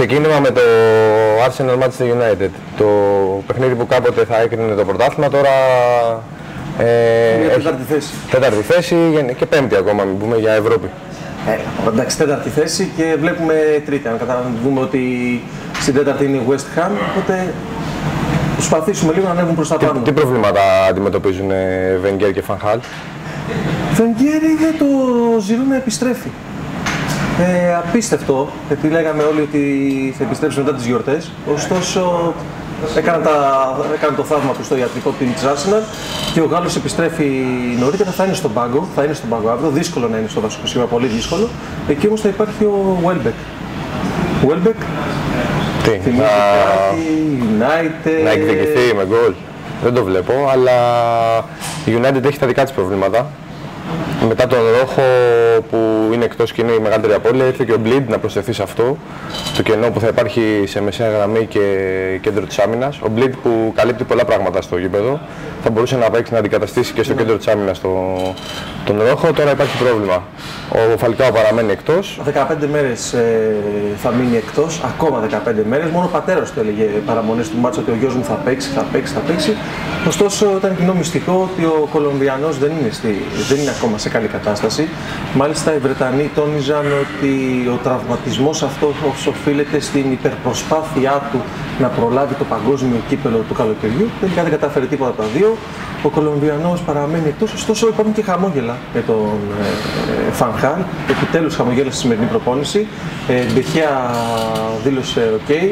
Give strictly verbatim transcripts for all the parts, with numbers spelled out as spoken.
ξεκίνημα με το Arsenal Manchester United. Το παιχνίδι που κάποτε θα έκρινε το πρωτάθλημα, τώρα ε, έχει τέταρτη θέση. Τέταρτη θέση και πέμπτη ακόμα, μην πούμε, για Ευρώπη. Ε, εντάξει, τέταρτη θέση και βλέπουμε τρίτη. Αν καταλαβαίνουμε ότι στην τέταρτη είναι η West Ham, οπότε προσπαθήσουμε λίγο να ανέβουν προς τα πάνω. Τι, τι προβλήματα αντιμετωπίζουν Wenger και Van Gaal? Wenger είδε το Giroud να επιστρέφει. Ε, απίστευτο, γιατί λέγαμε όλοι ότι θα επιστρέψει μετά τις γιορτές. Ωστόσο, έκαναν, τα, έκαναν το θαύμα του στο ιατρικό team της Arsenal και ο Γάλλος επιστρέφει νωρίτερα, θα είναι στον πάγκο, θα είναι στον πάγκο αύριο. Δύσκολο να είναι στο βασικό σχήμα, πολύ δύσκολο. Εκεί όμως θα υπάρχει ο Welbeck. Welbeck, τι, θυμίζει να... κάτι, United... Να εκδικηθεί με γκολ. Δεν το βλέπω, αλλά η United έχει τα δικά της προβλήματα. Μετά τον Ρόχο που είναι εκτός και είναι η μεγαλύτερη απώλεια, ήρθε και ο Bleed να προσθεθεί σε αυτό το κενό που θα υπάρχει σε μεσαία γραμμή και κέντρο της άμυνας. Ο Bleed που καλύπτει πολλά πράγματα στο γήπεδο θα μπορούσε να παίξει να αντικαταστήσει και στο κέντρο της άμυνας το, τον Ρόχο. Τώρα υπάρχει πρόβλημα. Ο Φαλκάο παραμένει εκτός. δεκαπέντε μέρες ε, θα μείνει εκτός, ακόμα δεκαπέντε μέρες. Μόνο ο πατέρας του έλεγε παραμονές του μάτσα ότι ο γιος μου θα παίξει, θα παίξει, θα παίξει. Ωστόσο ήταν κοινό μυστικό ότι ο Κολομβιανός δεν είναι, στη, δεν είναι ακόμα σε καλή κατάσταση. Μάλιστα οι Βρετανοί τόνιζαν ότι ο τραυματισμός αυτός οφείλεται στην υπερπροσπάθειά του να προλάβει το παγκόσμιο κύπελο του καλοκαιριού. Τελικά δεν κατάφερε τίποτα από τα δύο. Ο Κολομβιανός παραμένει εκτός, ωστόσο υπάρχουν και χαμόγελα για τον Van Gaal. Επιτέλους χαμογέλασε στη σημερινή προπόνηση. Ε, Μπεχιά δήλωσε οκ. Okay.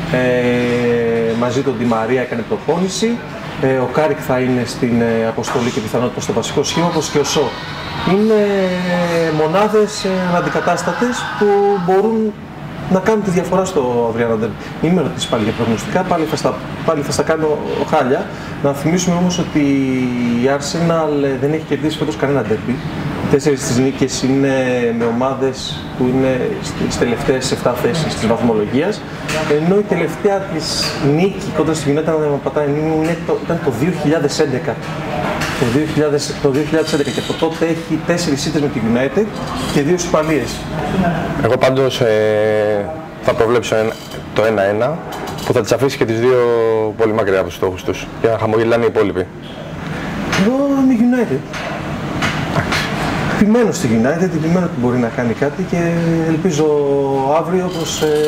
Ε, μαζί τον Ντι Μαρία έκανε προπόνηση. Ε, ο Κάρικ θα είναι στην ε, αποστολή και πιθανότητα στο βασικό σχήμα, όπως και ο Σο. Είναι μονάδες ε, αναντικατάστατες που μπορούν να κάνουν τη διαφορά στο αυριανό ντέρμπι. Μην με ρωτήσεις πάλι για προγνωστικά, πάλι θα στα, πάλι θα στα κάνω χάλια. Να θυμίσουμε όμως ότι η Arsenal δεν έχει κερδίσει φέτος κανένα ντέρμπι. Τέσσερις τις νίκες είναι με ομάδες που είναι στις τελευταίες επτά θέσεις της βαθμολογίας, ενώ η τελευταία της νίκη κοντά στη United, αν πατάει, ήταν το δύο χιλιάδες έντεκα. Το δύο χιλιάδες, το δύο χιλιάδες έντεκα και από τότε έχει τέσσερις ήττες με τη United και δύο ισοπαλίες. Εγώ πάντως ε, θα προβλέψω το ένα ένα που θα τις αφήσει και τις δύο πολύ μακριά από τους στόχους τους για να χαμογελάνε οι υπόλοιποι. Εγώ είμαι United. Επιμένω στη United, επιμένω ότι μπορεί να κάνει κάτι και ελπίζω αύριο πως ε,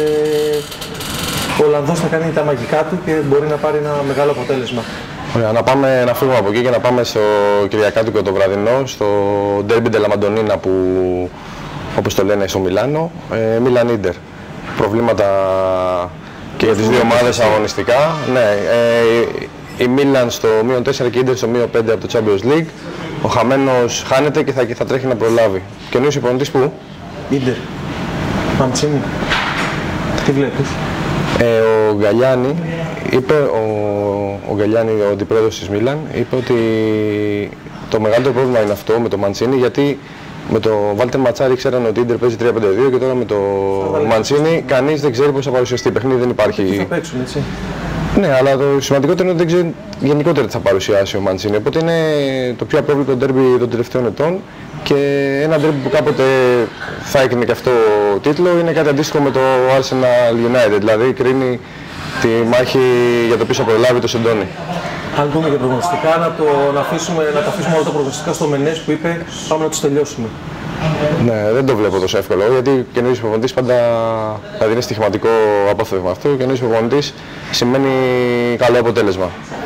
ο Ολλανδός θα κάνει τα μαγικά του και μπορεί να πάρει ένα μεγάλο αποτέλεσμα. Ωραία, να πάμε να φύγουμε από εκεί και να πάμε στο Κυριακάτικο το βραδινό, στο Derby della Madonnina που, όπως το λένε, στο Μιλάνο, ε, Μίλαν Ίντερ. Προβλήματα και για τις δύο ομάδες αγωνιστικά. Ναι, ε, η Μίλαν στο μείον τέσσερα και η Ίντερ στο μείον πέντε από το Champions League. Ο χαμένος χάνεται και θα, και θα τρέχει να προλάβει. Καινούργιος υπονητής πού? Ίντερ. Μαντσίνι. Τι βλέπεις? Ε, ο Γκαλιάνι είπε, ο, ο Γκαλιάνι, ο αντιπρόεδρος της Μίλαν, είπε ότι το μεγαλύτερο πρόβλημα είναι αυτό με το Μαντσίνι, γιατί με το Βάλτερ Ματσάρι ξέραν ότι η Ίντερ παίζει τρία πέντε δύο και τώρα με το Μαντσίνι κανείς δεν ξέρει πώς θα παρουσιαστεί. Παιχνίδι δεν υπάρχει. Τι θα παίξουν, έτσι. Ναι, αλλά το σημαντικότερο είναι ότι δεν ξέρει γενικότερα τι θα παρουσιάσει ο Μαντσίνι. Οπότε είναι το πιο απρόβλεπτο ντέρμπι των τελευταίων ετών και ένα ντέρμπι που κάποτε θα έκρινε και αυτό τίτλο είναι κάτι αντίστοιχο με το Arsenal United. Δηλαδή κρίνει τη μάχη για το ποιος θα προλάβει το Σεντόνι. Αν πούμε για προγνωστικά, να, το, να, αφήσουμε, να τα αφήσουμε όλα τα προγνωστικά στο Μενές που είπε, πάμε να τους τελειώσουμε. Ναι, δεν το βλέπω τόσο εύκολο, γιατί καινούργιος προπονητής πάντα δηλαδή είναι στοιχηματικό απόθεμα αυτό. Καινούργιος προπονητής σημαίνει καλό αποτέλεσμα.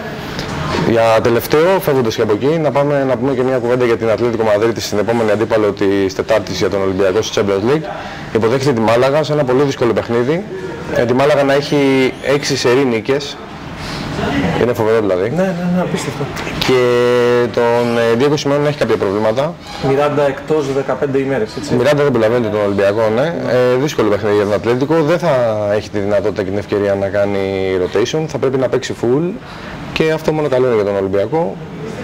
Για τελευταίο, φεύγοντας και από εκεί, να, πάμε, να πούμε και μια κουβέντα για την Ατλέτικο Μαδρίτη στην επόμενη αντίπαλο της Τετάρτης για τον Ολυμπιακό στο Champions League. Υποδέχεται τη Μάλαγα σε ένα πολύ δύσκολο παιχνίδι. Ε, τη Μάλαγα να έχει έξι σερί νίκες. Είναι φοβερό δηλαδή. Ναι, ναι, ναι, απίστευτο. Και τον Ντιέγκο Σιμεώνε να έχει κάποια προβλήματα. Μιράντα εκτός δεκαπέντε ημέρες, έτσι. Μιράντα δεν προλαβαίνει τον Ολυμπιακό, ναι. Ε, δύσκολο παιχνίδι για τον Ατλέτικο. Δεν θα έχει τη δυνατότητα και την ευκαιρία να κάνει rotation. Θα πρέπει να παίξει full. Και αυτό μόνο καλό είναι για τον Ολυμπιακό.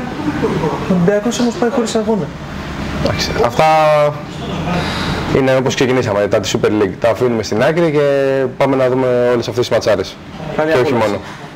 Ο Ολυμπιακός όμως πάει χωρίς αγώνα. Εντάξει, αυτά είναι όπως ξεκινήσαμε, τα τη Super League. Τα αφήνουμε στην άκρη και πάμε να δούμε όλες αυτές τις ματσάρες. Καλή και όχι απόλαυση. μόνο.